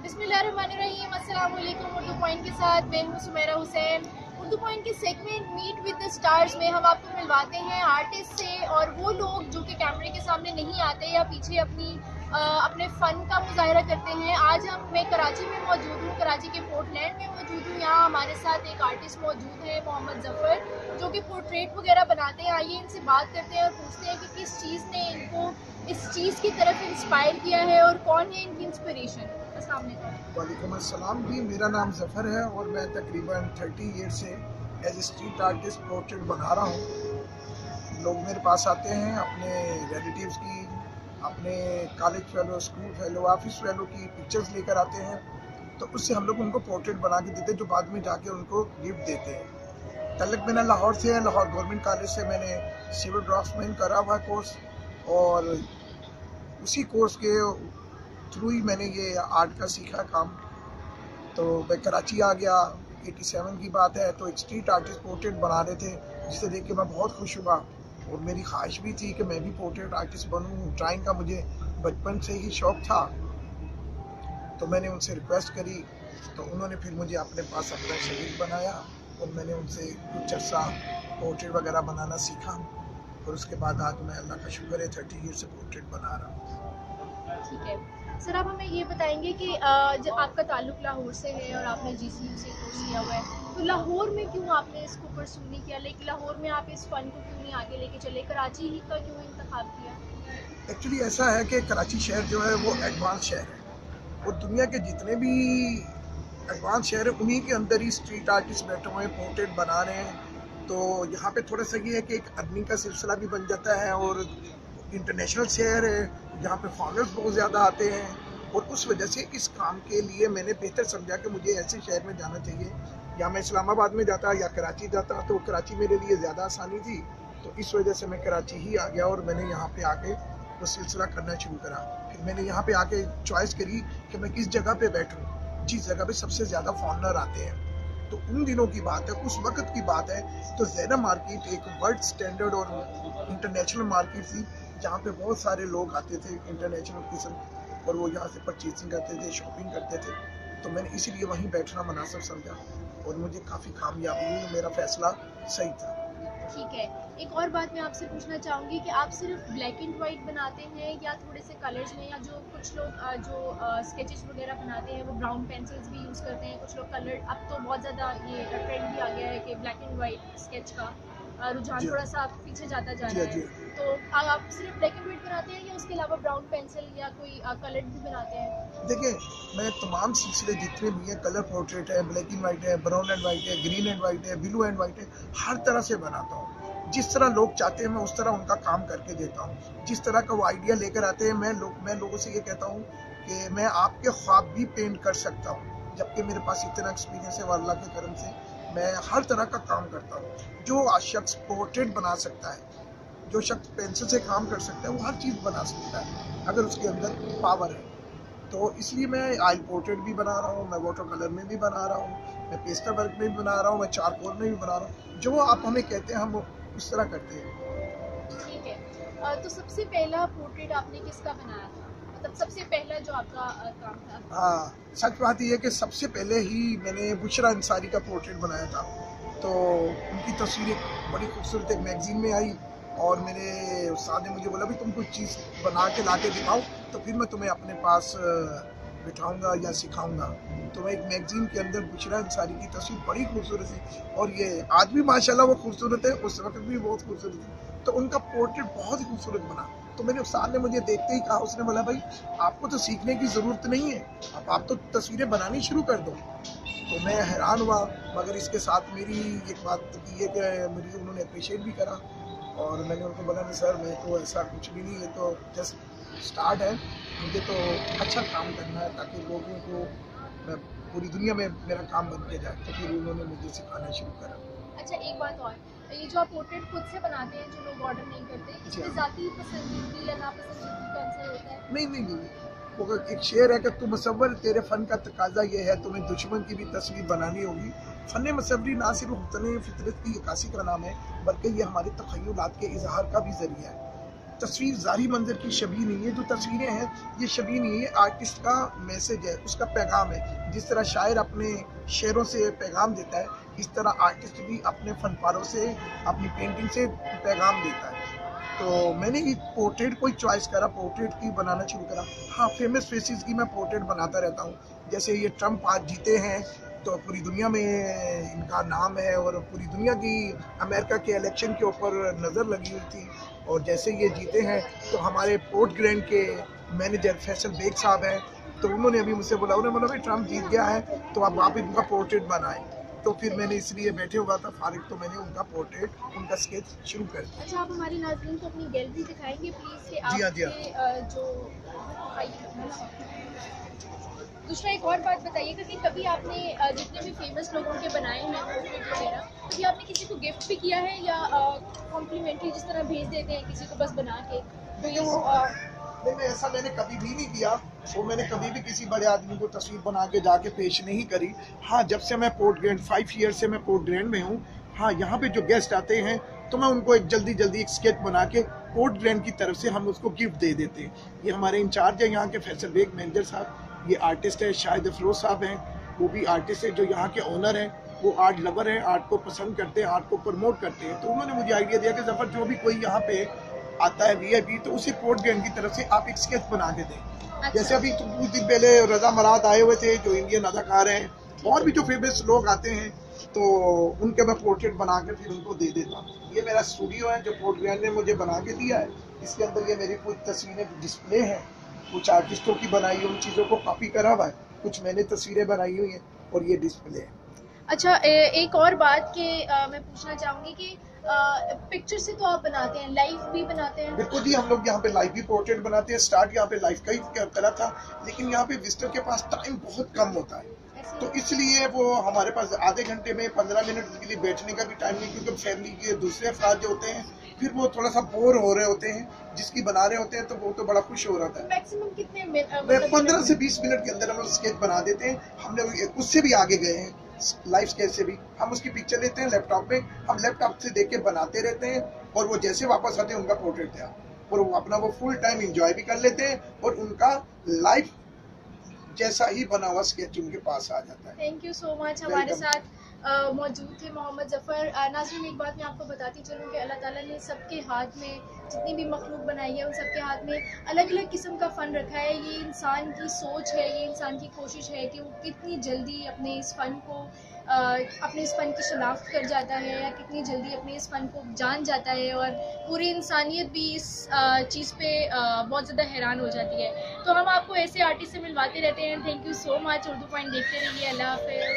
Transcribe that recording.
बिस्मिल्लाहिर्रहमानिर्रहीम, अस्सलाम वालेकुम। उर्दू पॉइंट के साथ मैं हूँ सुमेरा हुसैन। उर्दू पॉइंट के segment meet with the stars में हम आपको मिलवाते हैं आर्टिस्ट से, और वो लोग जो कि कैमरे के सामने नहीं आते या पीछे अपने फ़न का मुजाहरा करते हैं। आज मैं कराची में मौजूद हूँ, कराची के पोर्टलैंड में मौजूद हूँ। यहाँ हमारे साथ एक आर्टिस्ट मौजूद है, मोहम्मद ज़फ़र, जो कि पोर्ट्रेट वगैरह बनाते हैं। आइए इनसे बात करते हैं और पूछते हैं कि किस चीज़ ने इनको इस चीज़ की तरफ इंस्पायर किया है और कौन है इनकी इंस्पिरेशन। अस्सलाम वालेकुम। वालेकुम अस्सलाम जी, मेरा नाम ज़फ़र है और मैं तकरीबन 30 ईयर से as a street artist portrait बना रहा हूँ। लोग मेरे पास आते हैं अपने रिलेटिव्स की, अपने college fellow, school fellow, office fellow की पिक्चर्स लेकर आते हैं, तो उससे हम लोग उनको पोर्ट्रेट बना के देते हैं, जो बाद में जाके उनको गिफ्ट देते हैं। तल्लक मेरा लाहौर से है, लाहौर गवर्नमेंट कॉलेज से मैंने सिविल ड्राफ्ट्समैन करा हुआ कोर्स, और उसी कोर्स के थ्रू ही मैंने ये आर्ट का सीखा काम। तो मैं कराची आ गया, 87 की बात है, तो एक स्ट्रीट आर्टिस्ट पोर्ट्रेट बना रहे थे, जिसे देख के मैं बहुत खुश हुआ और मेरी ख्वाहिश भी थी कि मैं भी पोर्ट्रेट आर्टिस्ट बनूं। ड्राइंग का मुझे बचपन से ही शौक था, तो मैंने उनसे रिक्वेस्ट करी, तो उन्होंने फिर मुझे अपने पास अपना शरीक बनाया और मैंने उनसे कुछ अर्सा पोर्ट्रेट वगैरह बनाना सीखा। और उसके बाद आज मैं, अल्लाह का शुक्र है, 30 ईयर से पोर्ट्रेट बना रहा हूँ। ठीक है सर, आप हमें ये बताएंगे कि जब आपका ताल्लुक लाहौर से है और आपने GCU से कोर्स किया हुआ है, तो लाहौर में क्यों आपने इसको परस्यू नहीं किया, लेकिन लाहौर में आप इस फन को क्यों नहीं आगे लेके चले, कराची ही का क्यों इंतखाब किया? एक्चुअली ऐसा है कि कराची शहर जो है वो एडवांस शहर है, और दुनिया के जितने भी एडवांस शहर है उन्हीं के अंदर ही स्ट्रीट आर्टिस्ट बैठे हुए हैं, पोर्ट्रेट बना रहे हैं। तो यहाँ पे थोड़ा सा ये है कि एक अर्निंग का सिलसिला भी बन जाता है, और इंटरनेशनल शहर है, यहाँ पे फॉलोअर्स बहुत ज़्यादा आते हैं, और उस वजह से इस काम के लिए मैंने बेहतर समझा कि मुझे ऐसे शहर में जाना चाहिए। या मैं इस्लामाबाद में जाता या कराची जाता, तो कराची मेरे लिए ज़्यादा आसानी थी, तो इस वजह से मैं कराची ही आ गया और मैंने यहाँ पे आके वो सिलसिला करना शुरू करा। फिर मैंने यहाँ पे आके चॉइस करी कि मैं किस जगह पे बैठूँ, जिस जगह पे सबसे ज़्यादा फॉरनर आते हैं। तो उन दिनों की बात है, उस वक्त की बात है, तो ज़ैना मार्केट एक वर्ल्ड स्टैंडर्ड और इंटरनेशनल मार्केट थी, जहाँ पे बहुत सारे लोग आते थे इंटरनेशनल किस्म, और वो यहाँ से परचेजिंग करते थे, शॉपिंग करते थे। तो मैंने इसीलिए वहीं बैठना मुनासिब समझा और मुझे काफ़ी कामयाबी हुई, मेरा फैसला सही था। ठीक है, एक और बात मैं आपसे पूछना चाहूँगी कि आप सिर्फ ब्लैक एंड वाइट बनाते हैं या थोड़े से कलर्स में, या जो कुछ लोग जो स्केचेस वगैरह बनाते हैं वो ब्राउन पेंसिल्स भी यूज़ करते हैं, कुछ लोग कलर, अब तो बहुत ज़्यादा ये ट्रेंड भी आ गया है कि ब्लैक एंड वाइट स्केच का रुझान थोड़ा सा पीछे जाता जा रहा है। तो आप सिर्फ ब्लैक एंड वाइट बनाते हैं या उसके अलावा ब्राउन पेंसिल या कोई कलर भी बनाते हैं? देखिए, मैं तमाम सिलसिले जितने भी हैं, कलर पोर्ट्रेट है, ब्लैक एंड वाइट है, ब्राउन एंड वाइट है, ग्रीन एंड वाइट है, ब्लू एंड वाइट है, हर तरह से बनाता हूँ। जिस तरह लोग चाहते हैं मैं उस तरह उनका काम करके देता हूँ। जिस तरह का वो आइडिया लेकर आते हैं, मैं लोगों से ये कहता हूँ कि मैं आपके ख्वाब भी पेंट कर सकता हूँ, जबकि मेरे पास इतना एक्सपीरियंस है अल्लाह के करम से। मैं हर तरह का काम करता हूँ। जो शख्स पोर्ट्रेट बना सकता है, जो शख्स पेंसिल से काम कर सकता है, वो हर चीज़ बना सकता है अगर उसके अंदर पावर है। तो इसलिए मैं ऑयल पोर्ट्रेट भी बना रहा हूँ, मैं वाटर कलर में भी बना रहा हूँ, मैं पेस्टर वर्क में भी बना रहा हूँ, मैं चारकोल में भी बना रहा हूँ। जो आप हमें कहते हैं हम उस तरह करते हैं। ठीक है, तो सबसे पहला पोर्ट्रेट आपने किसका बनाया था, मतलब सबसे पहला जो आपका काम था? हाँ, सच बात यह है कि सबसे पहले ही मैंने बुशरा अंसारी का पोर्ट्रेट बनाया था। तो उनकी तस्वीर बड़ी खूबसूरत एक मैगजीन में आई, और मेरे उस्ताद ने मुझे बोला भी तुम कुछ चीज़ बना के ला के दिखाओ, तो फिर मैं तुम्हें अपने पास बिठाऊंगा या सिखाऊंगा। तो मैं एक मैगजीन के अंदर बुशरा अंसारी की तस्वीर बड़ी खूबसूरत थी, और ये आज भी माशाल्लाह वो खूबसूरत है, उस वक्त भी बहुत खूबसूरत थी। तो उनका पोर्ट्रेट बहुत ही खूबसूरत बना। तो मेरे उस्ताद ने मुझे देखते ही कहा, उसने बोला भाई आपको तो सीखने की ज़रूरत नहीं है, अब आप तो तस्वीरें बनानी शुरू कर दो। तो मैं हैरान हुआ, मगर इसके साथ मेरी एक बात की है कि मुझे उन्होंने अप्रिशिएट भी करा, और मैंने उनको बोला नहीं सर, मैं तो ऐसा कुछ भी नहीं है, तो जस्ट स्टार्ट है, मुझे तो अच्छा काम करना है ताकि लोगों को मैं पूरी दुनिया में मेरा काम बन के जाए। तो फिर उन्होंने मुझे सिखाना शुरू करा। अच्छा, एक बात और, ये जो आप पोर्ट्रेट खुद से बनाते हैं, जो लोग ऑर्डर नहीं करते, इसमें ज़ाती पसंदीदा या नापसंदीदा का आंसर होता है? नहीं, वो एक शेर है कि तू मुसव्वर, तेरे फ़न का तकाजा ये है, तुम्हें दुश्मन की भी तस्वीर बनानी होगी। फ़न मुसव्वरी ना सिर्फ हुस्न फितरत की अक्कासी का नाम है, बल्कि ये हमारे तख़य्युलात के इजहार का भी ज़रिया है। तस्वीर ज़ाहिरी मंजर की शबीह नहीं है, जो तस्वीरें हैं ये शबीह नहीं है, आर्टिस्ट का मैसेज है, उसका पैगाम है। जिस तरह शायर अपने शेरों से पैगाम देता है, इस तरह आर्टिस्ट भी अपने फनपारों से, अपनी पेंटिंग से पैगाम देता है। तो मैंने ये पोर्ट्रेट कोई चॉइस करा, पोर्ट्रेट की बनाना शुरू करा। हाँ, फेमस फेसेस की मैं पोर्ट्रेट बनाता रहता हूँ। जैसे ये ट्रम्प आज जीते हैं तो पूरी दुनिया में इनका नाम है और पूरी दुनिया की अमेरिका के इलेक्शन के ऊपर नज़र लगी हुई थी। और जैसे ये जीते हैं तो हमारे पोर्ट ग्रैंड के मैनेजर फैसल बेग साहब हैं, तो उन्होंने अभी मुझसे बोला, उन्होंने बोला भाई ट्रम्प जीत गया है तो अब आप इनका पोर्ट्रेट बनाएं। तो फिर मैंने इसलिए बैठे हुआ था फारिग, तो मैंने उनका पोर्ट्रेट, उनका स्केच शुरू कर दिया। अच्छा, आप हमारे नाज़रीन को अपनी गैलरी दिखाएंगे प्लीज़? जी हाँ, जी हाँ। जो दूसरा एक और बात बताइएगा कि कभी आपने जितने भी फेमस लोगों के बनाए हैं पोर्ट्रेट वगैरह, कभी आपने किसी को गिफ्ट भी किया है या कॉम्प्लीमेंट्री जिस तरह भेज देते हैं किसी को बस बना के? नहीं, ऐसा मैंने कभी भी नहीं किया। वो मैंने कभी भी किसी बड़े आदमी को तस्वीर बना के जाके पेश नहीं करी। हाँ, जब से मैं पोर्ट ग्रैंड 5 ईयर से मैं पोर्ट ग्रैंड में हूँ, हाँ, यहाँ पे जो गेस्ट आते हैं तो मैं उनको एक जल्दी एक स्केच बना के पोर्ट ग्रैंड की तरफ से हम उसको गिफ्ट दे देते हैं। ये हमारे इंचार्ज है यहाँ के फैसल बेग मैनेजर साहब, ये आर्टिस्ट है शाहिद अफरोज साहब हैं, वो भी आर्टिस्ट है जो यहाँ के ओनर हैं, वो आर्ट लवर हैं, आर्ट को पसंद करते हैं, आर्ट को प्रमोट करते हैं। तो उन्होंने मुझे आइडिया दिया कि जफर जो भी कोई यहाँ पे आता है VIP, तो उसे पोर्ट ग्रैंड की तरफ से आप एक स्केच बना के दें। अच्छा। जैसे अभी तो कुछ दिन पहले रजा मराद आए हुए थे जो इंडियन अदाकार हैं, और भी जो फेमस लोग आते हैं तो उनके मैं पोर्ट्रेट बना के फिर उनको दे देता हूँ। ये मेरा स्टूडियो है जो पोर्ट ग्रैंड ने मुझे बना के दिया है। इसके अंदर ये मेरी कुछ तस्वीरें डिस्प्ले हैं, कुछ आर्टिस्टों की बनाई हुई उन चीज़ों को कॉपी करा हुआ है, कुछ मैंने तस्वीरें बनाई हुई हैं और ये डिस्प्ले है। अच्छा, एक और बात कि मैं पूछना चाहूँगी कि पिक्चर से तो आप बनाते हैं, लाइव भी बनाते हैं? बिल्कुल जी, हम लोग यहाँ पे लाइव भी पोर्ट्रेट बनाते हैं। स्टार्ट यहाँ पे लाइव का ही करा था, लेकिन यहाँ पे विजिटर के पास टाइम बहुत कम होता है, तो इसलिए वो हमारे पास आधे घंटे में 15 मिनट के लिए बैठने का भी टाइम नहीं, क्योंकि फैमिली के दूसरे अफराद जो होते हैं फिर वो थोड़ा सा बोर हो रहे होते हैं, जिसकी बना रहे होते हैं तो वो तो बड़ा खुश हो रहा था। मैक्सिमम कितने 15 से 20 मिनट के अंदर हम स्केच बना देते हैं। हमने उससे भी आगे गए हैं, लाइव स्केच से भी। हम उसकी पिक्चर लेते हैं लैपटॉप में, हम लैपटॉप से देख के बनाते रहते हैं और वो जैसे वापस आते हैं उनका पोर्ट्रेट तैयार, और वो अपना वो फुल टाइम एंजॉय भी कर लेते हैं और उनका लाइव जैसा ही बना हुआ स्केच उनके पास आ जाता है। Thank you so much. हमारे साथ मौजूद थे मोहम्मद जफ़र। नाज़रीन, एक बात मैं आपको बताती चलूँ कि अल्लाह ताला ने सबके हाथ में, जितनी भी मखलूक बनाई है उन सबके हाथ में अलग अलग किस्म का फ़न रखा है। ये इंसान की सोच है, ये इंसान की कोशिश है कि वो कितनी जल्दी अपने इस फ़न को अपने इस फ़न की शनाख्त कर जाता है या कितनी जल्दी अपने इस फ़न को जान जाता है, और पूरी इंसानियत भी इस चीज़ पे बहुत ज़्यादा हैरान हो जाती है। तो हम आपको ऐसे आर्टिस्ट से मिलवाते रहते हैं। Thank you so much. Urdu point देखते रहिए। अल्लाह हाफ़िज़।